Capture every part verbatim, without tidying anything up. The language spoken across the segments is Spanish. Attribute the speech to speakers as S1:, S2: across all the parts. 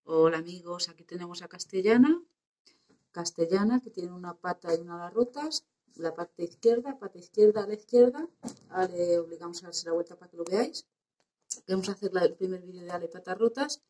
S1: Hola amigos, aquí tenemos a Castellana, Castellana que tiene una pata y una ala rotas, la parte izquierda, pata izquierda a la izquierda. Ahora le obligamos a darse la vuelta para que lo veáis. Vamos a hacer la- el primer vídeo de ala y patas rotas,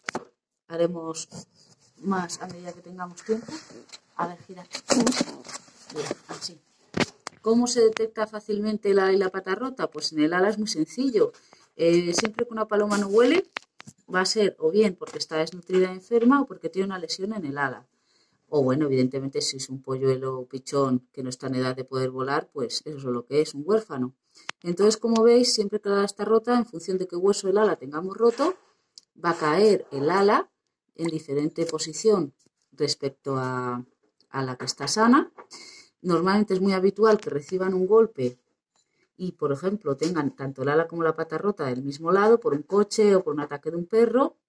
S1: haremos más a medida que tengamos tiempo. A ver, gira. Mira, así. ¿Cómo se detecta fácilmente el ala y la pata rota? Pues en el ala es muy sencillo. Eh, siempre que una paloma no huele, va a ser o bien porque está desnutrida y enferma o porque tiene una lesión en el ala. O bueno, evidentemente si es un polluelo o pichón que no está en edad de poder volar, pues eso es lo que es, un huérfano. Entonces, como veis, siempre que el ala está rota, en función de qué hueso del ala tengamos roto, va a caer el ala en diferente posición respecto a, a la que está sana. Normalmente es muy habitual que reciban un golpe y, por ejemplo, tengan tanto el ala como la pata rota del mismo lado por un coche o por un ataque de un perro.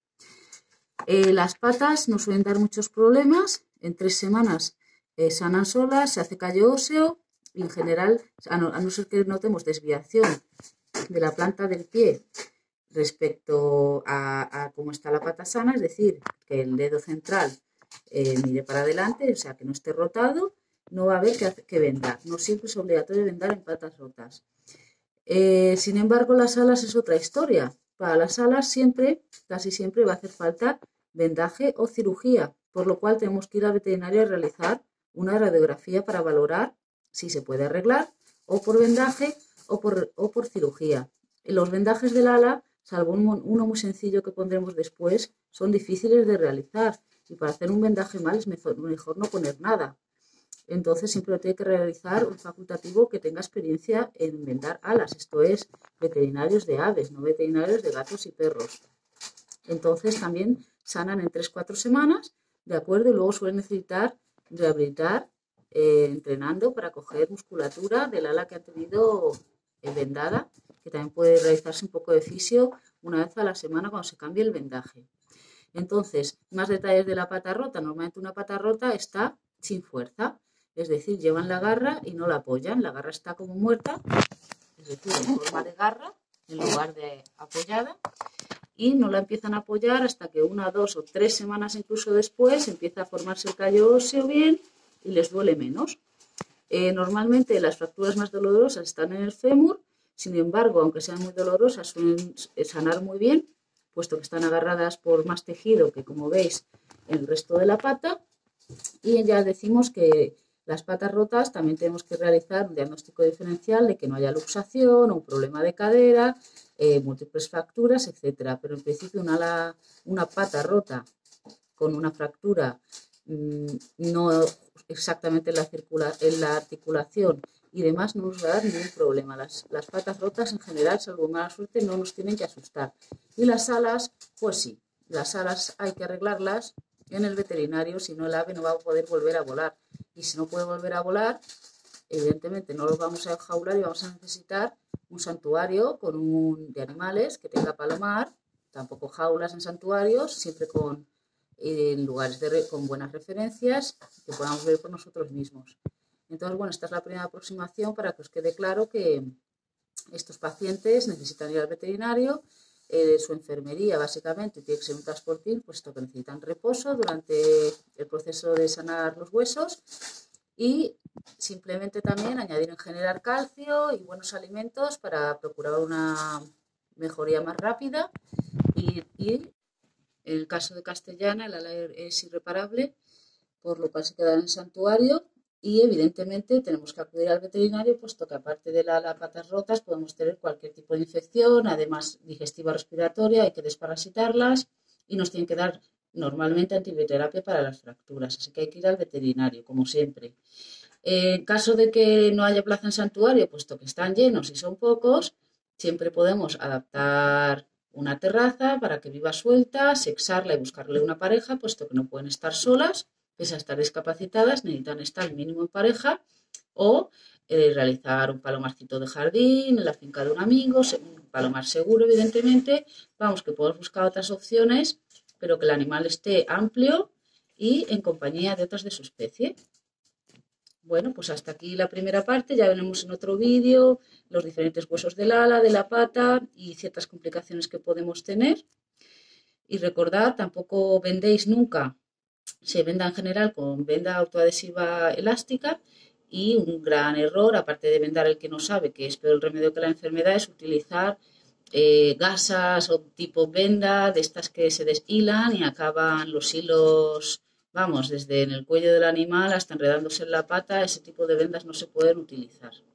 S1: Eh, las patas no suelen dar muchos problemas. En tres semanas eh, sanan solas, se hace callo óseo y en general, a no, a no ser que notemos desviación de la planta del pie respecto a, a cómo está la pata sana, es decir, que el dedo central eh, mire para adelante, o sea, que no esté rotado, no va a haber que, que vendar. No siempre es obligatorio vendar en patas rotas. Eh, sin embargo, las alas es otra historia. Para las alas siempre, casi siempre va a hacer falta vendaje o cirugía, por lo cual tenemos que ir al veterinario a realizar una radiografía para valorar si se puede arreglar o por vendaje o por, o por cirugía. Los vendajes del ala, salvo un, uno muy sencillo que pondremos después, son difíciles de realizar y para hacer un vendaje mal es mejor, mejor no poner nada. Entonces siempre lo tiene que realizar un facultativo que tenga experiencia en vendar alas, esto es, veterinarios de aves, no veterinarios de gatos y perros. Entonces también sanan en tres cuatro semanas, ¿de acuerdo? Y luego suelen necesitar rehabilitar eh, entrenando para coger musculatura del ala que ha tenido eh, vendada, que también puede realizarse un poco de fisio una vez a la semana cuando se cambie el vendaje. Entonces, más detalles de la pata rota. Normalmente una pata rota está sin fuerza, es decir, llevan la garra y no la apoyan. La garra está como muerta, es decir, en forma de garra en lugar de apoyada, y no la empiezan a apoyar hasta que una, dos o tres semanas incluso después empieza a formarse el callo óseo bien y les duele menos. Eh, normalmente las fracturas más dolorosas están en el fémur, sin embargo, aunque sean muy dolorosas, suelen sanar muy bien, puesto que están agarradas por más tejido que, como veis, el resto de la pata. Y ya decimos que las patas rotas también tenemos que realizar un diagnóstico diferencial de que no haya luxación o un problema de cadera, eh, múltiples fracturas, etcétera. Pero en principio una, ala, una pata rota con una fractura mmm, no exactamente en la, circula, en la articulación y demás no nos va a dar ningún problema. Las, las patas rotas en general, salvo mala suerte, no nos tienen que asustar. Y las alas, pues sí, las alas hay que arreglarlas en el veterinario, si no el ave no va a poder volver a volar. Y si no puede volver a volar, evidentemente no los vamos a enjaular y vamos a necesitar un santuario con un, de animales que tenga palomar, tampoco jaulas en santuarios, siempre con en lugares de, con buenas referencias que podamos ver por nosotros mismos. Entonces, bueno, esta es la primera aproximación para que os quede claro que estos pacientes necesitan ir al veterinario. Eh, su enfermería básicamente tiene que ser un transportín, puesto que necesitan reposo durante el proceso de sanar los huesos y simplemente también añadir en general calcio y buenos alimentos para procurar una mejoría más rápida y, y en el caso de Castellana, el ala es irreparable, por lo cual se queda en el santuario y evidentemente tenemos que acudir al veterinario, puesto que aparte de la, las patas rotas podemos tener cualquier tipo de infección, además digestiva respiratoria, hay que desparasitarlas y nos tienen que dar normalmente antibioterapia para las fracturas, así que hay que ir al veterinario, como siempre. En caso de que no haya plaza en santuario, puesto que están llenos y son pocos, siempre podemos adaptar una terraza para que viva suelta, sexarla y buscarle una pareja, puesto que no pueden estar solas, pese a estar discapacitadas, necesitan estar mínimo en pareja, o eh, realizar un palomarcito de jardín en la finca de un amigo, un palomar seguro, evidentemente. Vamos, que podemos buscar otras opciones, pero que el animal esté amplio y en compañía de otras de su especie. Bueno, pues hasta aquí la primera parte, ya veremos en otro vídeo los diferentes huesos del ala, de la pata y ciertas complicaciones que podemos tener. Y recordad, tampoco vendéis nunca, se venda en general con venda autoadhesiva elástica y un gran error, aparte de vendar el que no sabe, que es peor el remedio que la enfermedad, es utilizar eh, gasas o tipo venda de estas que se deshilan y acaban los hilos, vamos, desde en el cuello del animal hasta enredándose en la pata, ese tipo de vendas no se pueden utilizar.